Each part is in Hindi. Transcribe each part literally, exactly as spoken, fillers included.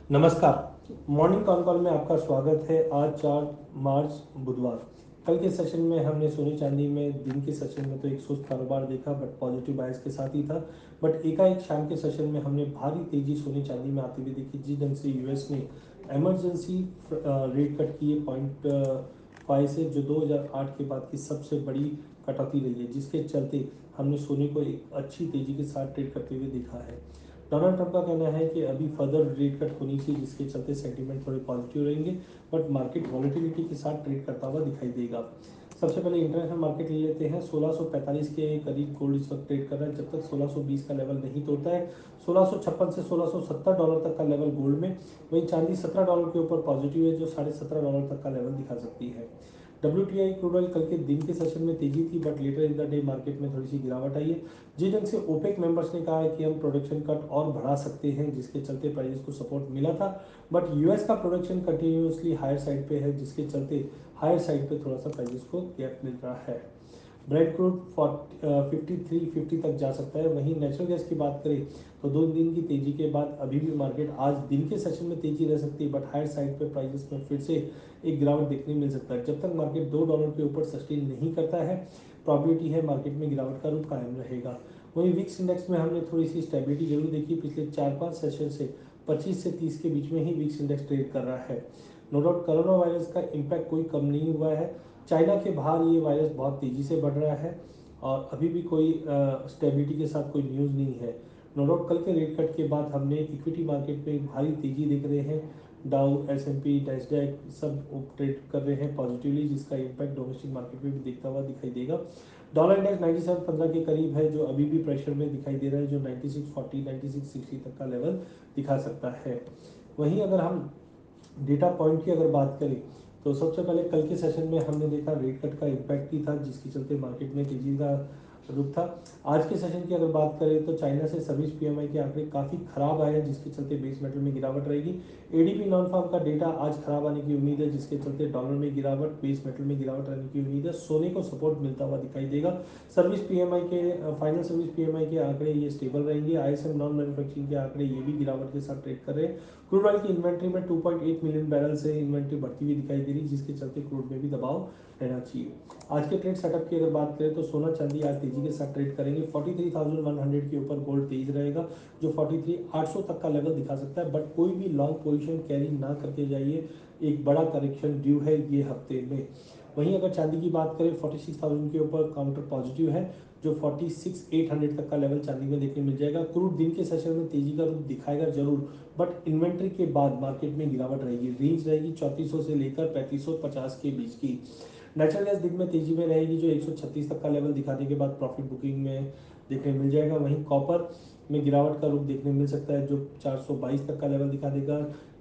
नमस्कार। मॉर्निंग कॉन कॉल में आपका स्वागत है। आज चार मार्च बुधवार। कल के सेशन में हमने सोने चांदी में दिन के सेशन में तो एक सुस्त कारोबार देखा, बट पॉजिटिव बायस के साथ ही था। बट एकाएक शाम के सेशन में हमने भारी तेजी सोने चांदी में आती हुई देखी, जिस ढंग से यूएस ने एमरजेंसी रेट कट किए पॉइंट फाइव से, जो दो हज़ार आठ के बाद की सबसे बड़ी कटौती रही है, जिसके चलते हमने सोने को एक अच्छी तेजी के साथ ट्रेड करते हुए देखा है। डोनाल्ड ट्रंप का कहना है कि अभी फर्दर रेट कट होनी चाहिए, जिसके चलते सेंटीमेंट थोड़े पॉजिटिव रहेंगे, बट मार्केट वॉलेटिलिटी के साथ ट्रेड करता हुआ दिखाई देगा। सबसे पहले इंटरनेशनल मार्केट ले लेते हैं। सोलह सौ पैंतालीस के करीब गोल्ड इस वक्त ट्रेड कर रहा है। जब तक सोलह सौ बीस का लेवल नहीं तोड़ता है, सोलह सौ छप्पन से सोलह सौ सत्तर डॉलर तक का लेवल गोल्ड में। वहीं चांदी सत्रह डॉलर के ऊपर पॉजिटिव है, जो साढ़े सत्रह डॉलर तक का लेवल दिखा सकती है। W T I crude oil कल के दिन के सेशन में तेजी थी, but later in the day market में थोड़ी सी गिरावट आई है। जिस ढंग से ओपेक मेंबर्स ने कहा है कि हम प्रोडक्शन कट और बढ़ा सकते हैं, जिसके चलते प्राइसेस को सपोर्ट मिला था, बट यूएस का प्रोडक्शन कंटिन्यूसली हायर साइड पे है, जिसके चलते हायर साइड पे थोड़ा सा प्राइसेस को गैप मिल रहा है। Brent crude fifty three fifty तक जा सकता है। वहीं नेचुरल गैस की बात करें तो दो दिन की तेजी के बाद अभी भी मार्केट आज दिन के सेशन में तेजी रह सकती है, बट हायर साइड पे प्राइसेस में फिर से एक गिरावट देखने मिल सकता है। जब तक मार्केट दो डॉलर के ऊपर सस्टेन नहीं करता है, प्रॉबिलिटी है मार्केट में गिरावट का रूप कायम रहेगा। वहीं विक्स इंडेक्स में हमने थोड़ी सी स्टेबिलिटी जरूर देखी। पिछले चार पाँच सेशन से पच्चीस से तीस के बीच में ही विक्स इंडेक्स ट्रेड कर रहा है। नो डाउट कोरोना वायरस का इम्पैक्ट कोई कम नहीं हुआ है। चाइना के बाहर ये वायरस बहुत तेज़ी से बढ़ रहा है और अभी भी कोई स्टेबिलिटी के साथ कोई न्यूज़ नहीं है। नो डाउट कल के रेट कट के बाद हमने इक्विटी मार्केट में भारी तेजी देख रहे हैं। Dow, S M P, Nasdaq सब ट्रेड कर रहे हैं पॉजिटिवली, जिसका इम्पैक्ट डोमेस्टिक मार्केट में भी देखता हुआ दिखाई देगा। डॉलर इंडेक्स नाइन्टी सेवन पंद्रह के करीब है, जो अभी भी प्रेशर में दिखाई दे रहा है, जो ninety six forty ninety six sixty तक का लेवल दिखा सकता है। वहीं अगर हम डेटा पॉइंट की अगर बात करें तो सबसे पहले कल के सेशन में हमने देखा रेट कट का इम्पैक्ट ही था, जिसके चलते मार्केट में तेजी का रुख था। आज के सेशन की अगर बात करें तो चाइना से सर्विस पीएमआई के आंकड़े काफ़ी खराब आए हैं, जिसके चलते बेस मेटल में गिरावट रहेगी। एडीपी नॉन फार्म का डेटा आज खराब आने की उम्मीद है, जिसके चलते डॉलर में गिरावट, बेस मेटल में गिरावट आने की उम्मीद है। सोने को सपोर्ट मिलता हुआ दिखाई देगा। सर्विस पीएमआई के फाइनल सर्विस पीएमआई के आंकड़े ये स्टेबल रहेंगे। आईएसएम नॉन मैन्युफैक्चरिंग के आंकड़े ये भी गिरावट के साथ ट्रेड कर रहे हैं। क्रूड ऑयल की इन्वेंट्री में two point eight million barrel से इन्वेंट्री बढ़ती हुई दिखाई दे रही, जिसके चलते क्रूड में भी दबाव रहना चाहिए। आज के ट्रेड सेटअप की अगर बात करें तो सोना चांदी आज तेजी के साथ ट्रेड करेंगे। Forty three thousand one hundred के ऊपर गोल्ड तेज रहेगा, जो फोर्टी थ्री आठ सौ तक का लेवल दिखा सकता है, बट कोई भी लॉन्ग पोजीशन कैरी ना करके जाइए, एक बड़ा करेक्शन ड्यू है ये हफ्ते में। वहीं अगर चांदी की बात करें फोर्टी सिक्स थाउजेंड के ऊपर काउंटर पॉजिटिव है, जो फोर्टी सिक्स एट हंड्रेड तक का लेवल चांदी में देखने मिल जाएगा। क्रूड दिन के सेशन में तेजी का रूप दिखाएगा जरूर, बट इन्वेंट्री के बाद मार्केट में गिरावट रहेगी। रेंज रहेगी चौंतीस सौ से लेकर पैंतीस सौ पचास के बीच की। नेचुरल गैस दिन में तेजी में रहेगी, जो एक सौ छत्तीस तक का लेवल दिखाने के बाद प्रॉफिट बुकिंग में देखने मिल जाएगा। वहीं कॉपर में गिरावट का रूप देखने मिल सकता है, जो चार सौ बाईस तक का लेवल दिखा देगा।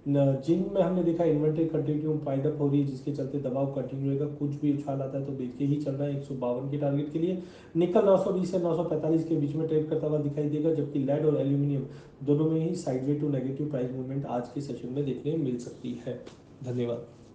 जिन में हमने देखा इन्वेंट्री कंटिन्यू पाइड अप हो रही है, जिसके चलते दबाव कंटिन्यू रहेगा। कुछ भी उछाल आता है तो देख के ही चलना है एक सौ बावन के टारगेट के लिए। निकल नौ सौ बीस से नौ सौ पैंतालीस के बीच में ट्रेड करता हुआ दिखाई देगा, जबकि लेड और एल्यूमिनियम दोनों में ही sideway to negative price movement आज के सेशन में देखने मिल सकती है। धन्यवाद।